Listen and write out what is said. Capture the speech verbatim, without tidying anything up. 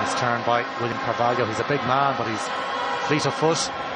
Nice turn by William Carvalho. He's a big man, but he's fleet of foot.